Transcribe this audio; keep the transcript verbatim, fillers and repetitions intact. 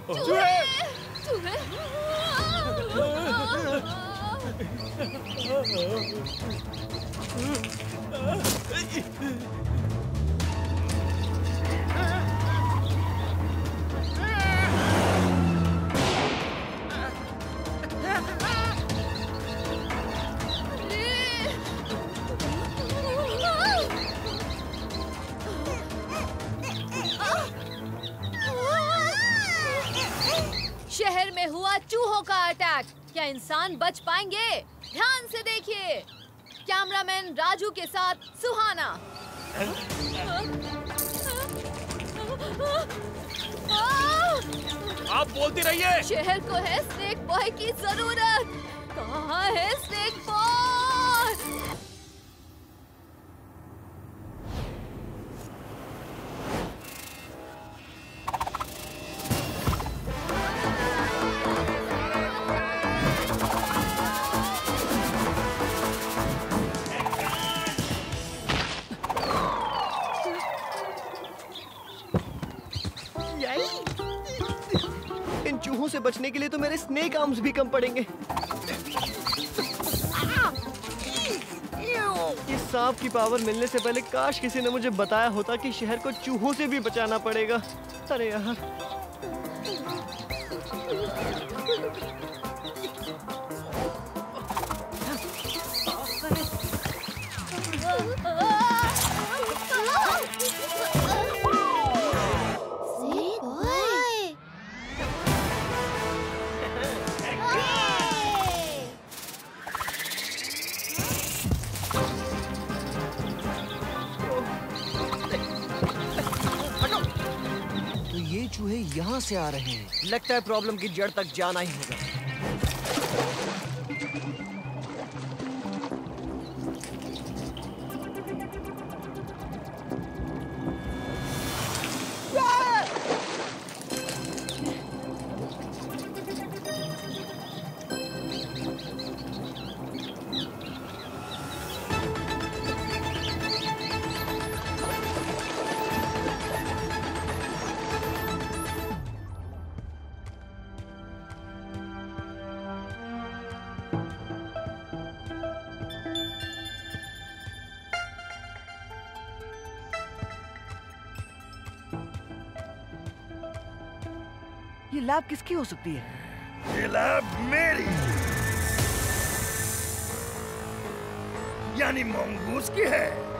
चूहे! चूहे! शहर में हुआ चूहों का अटैक। क्या इंसान बच पाएंगे? ध्यान से देखिए। कैमरामैन राजू के साथ सुहाना। आप बोलती रहिए। शहर को है स्नेक बॉय की जरूरत। कहाँ है स्नेक बॉय? इन चूहों से बचने के लिए तो मेरे स्नेक आर्म्स भी कम पड़ेंगे। इस सांप की पावर मिलने से पहले काश किसी ने मुझे बताया होता कि शहर को चूहों से भी बचाना पड़ेगा। अरे यार। चूहे यहाँ से आ रहे हैं। लगता है प्रॉब्लम की जड़ तक जाना ही होगा। ये लैब किसकी हो सकती है? ये लैब मेरी, यानी मंगूस की है।